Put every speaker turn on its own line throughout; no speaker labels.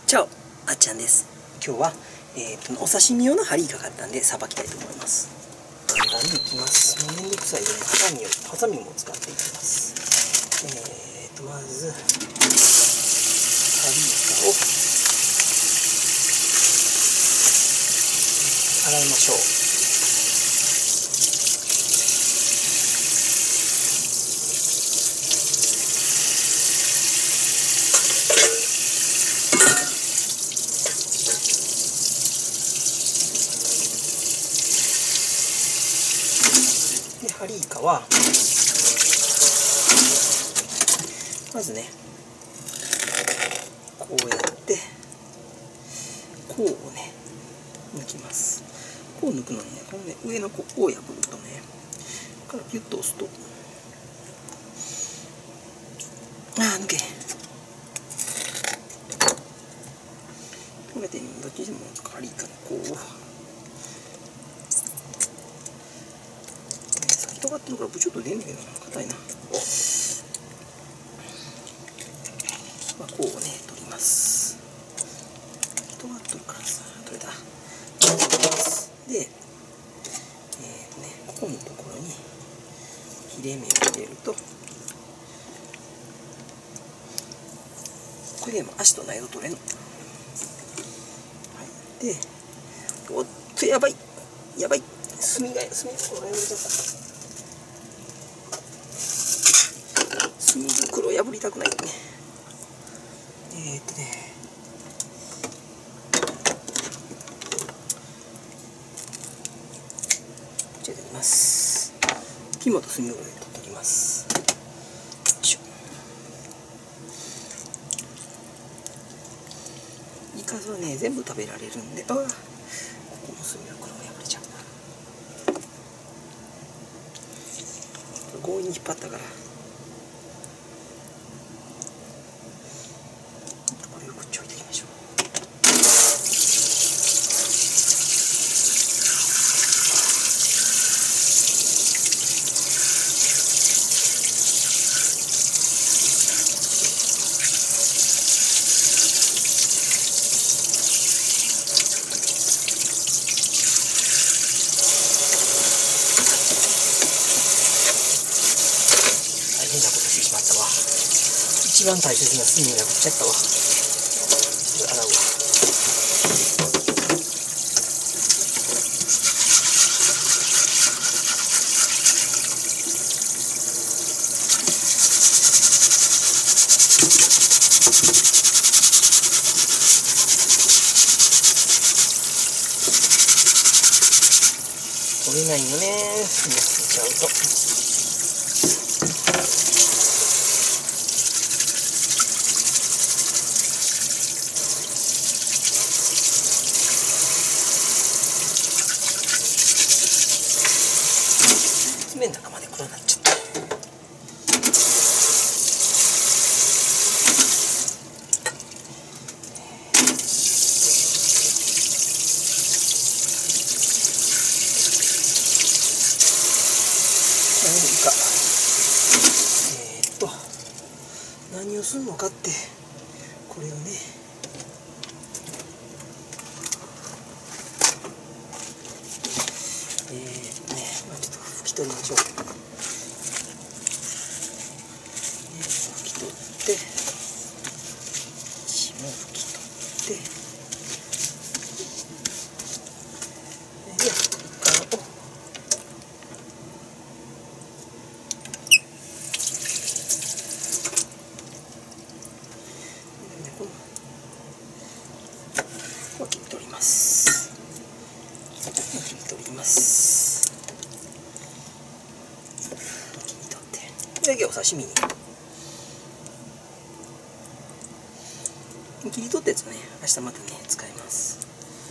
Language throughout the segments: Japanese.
チャオ、あっちゃんです。今日は、お刺身用のハリイカ買ったんでさばきたいと思います。簡単にいきます。もうめんどくさいのでハサミも使っていきます。まずハリイカを洗いましょう。でハリイカはまずねこうやってこうをね抜きます。こう抜くのにね、このね上のここを破るとねからギュッと押すと抜けへん。これでどっちでもハリイカのこう先尖ってるからブチュッと出んねんけどな、硬いな。こうね取ります。尖っとるからさ、取れた。でここのところに切れ目を入れると、これでも足と内臓取れんの。で、おっとやばいやばい、炭のところが破れちゃった。炭袋破りたくないね。こちらでやります。肝と炭袋で取っておきます。イカはね全部食べられるんで、ここの炭袋も破れちゃう。強引に引っ張ったからこれをくっちょいていきましょう。変なことしてしまったわ。一番大切な炭を破っちゃったわ。洗うわ。取れないよね、炭をつけちゃうと。爪の中まで黒くなっちゃった。何をするのかって、これをねちょっと拭き取りましょう。拭き取って血も拭き取ってイカを切り取ります。切り取ります。切り取って、でお刺身に切り取ったやつをね、明日またね使います。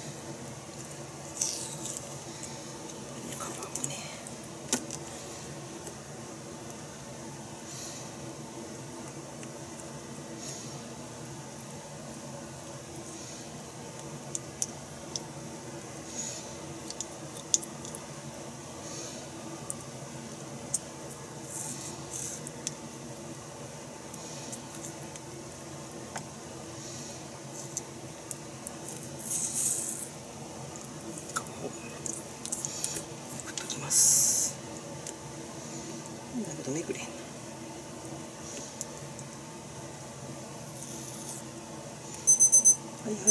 皮もね。 はいはい。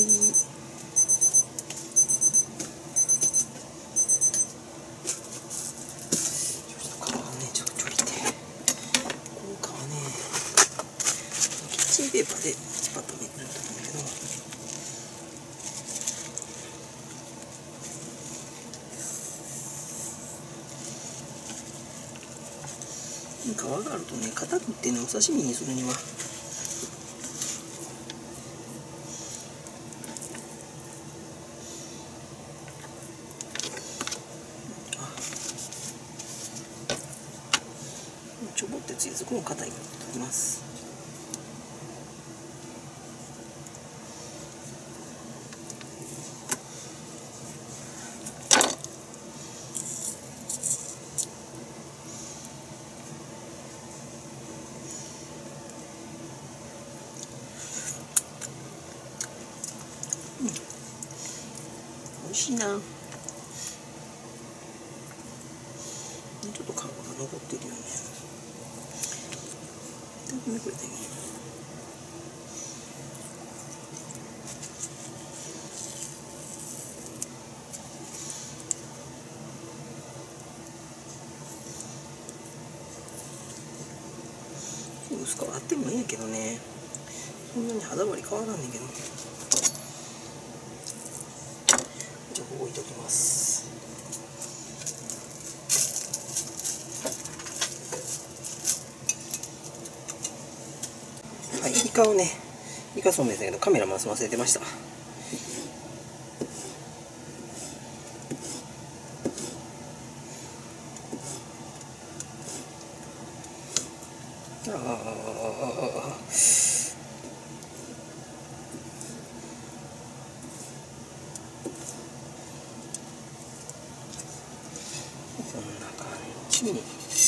皮ねちょっとちょりて、この皮ねキッチンペーパーでスパッとめくると思うんだけど、皮があるとね硬くってねお刺身にするにはちょぼってついてこの硬いから取ります。美味しいな。ちょっと皮が残ってるよね。これだけ。薄皮あってもいいんやけどね、そんなに肌張り変わらんねんけど。じゃあここ置いときます。はい、イカをね、イカそうめんですけどカメラ回すの忘れてました。こんな感じにイ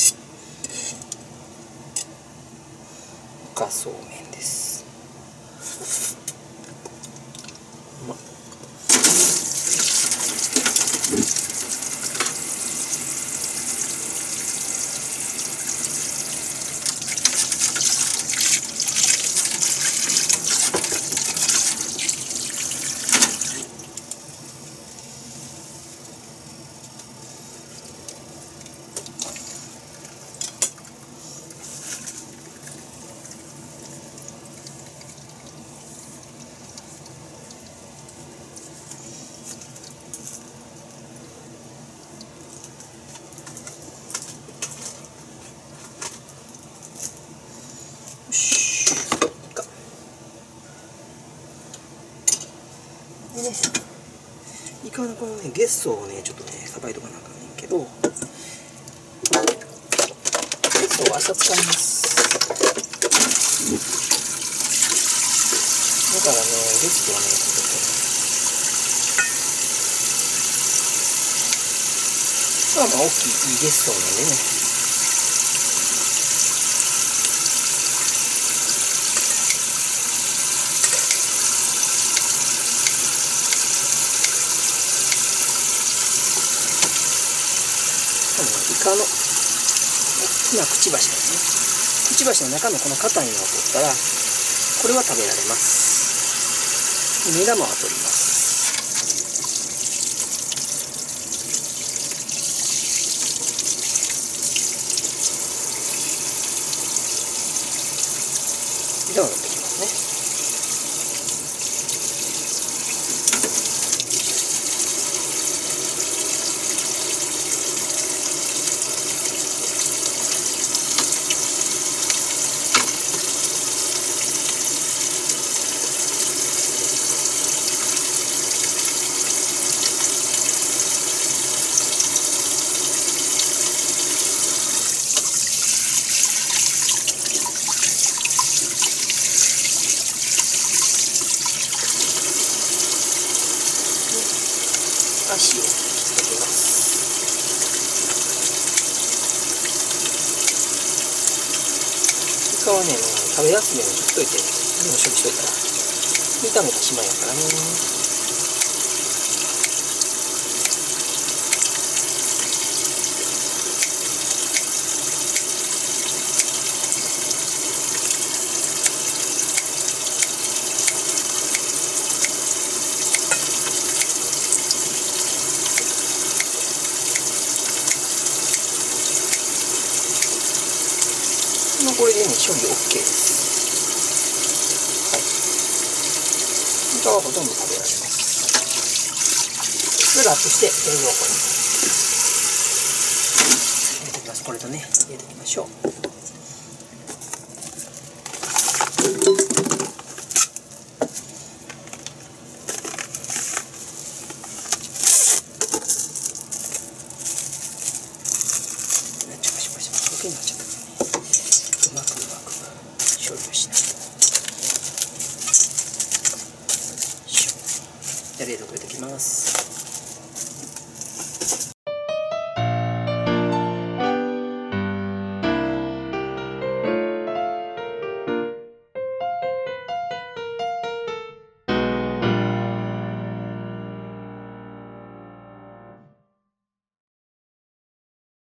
カそうめんです。でね、イカのこのねゲッソーをねちょっとねさばいとかなあかんねんけど、ゲッソーは明日使います。だからねゲッソーはねちょっとまあ大きいゲッソーなんでね、イカの大きなくちばしですね。くちばしの中のこの硬いのを取ったらこれは食べられます。目玉は取ります。では取ってきますね。足をつけてます。イカはね、食べやすいように切っといて、でも処理しといたら炒めたしまいやからね。 ね、処理 OK です。はい。じゃあ、ほとんど食べられます。で、ラップして冷蔵庫に入れておきます。これとね、入れておきましょう。になっちゃったね。うまく処理をしないと。じゃあ冷蔵庫入れておきます。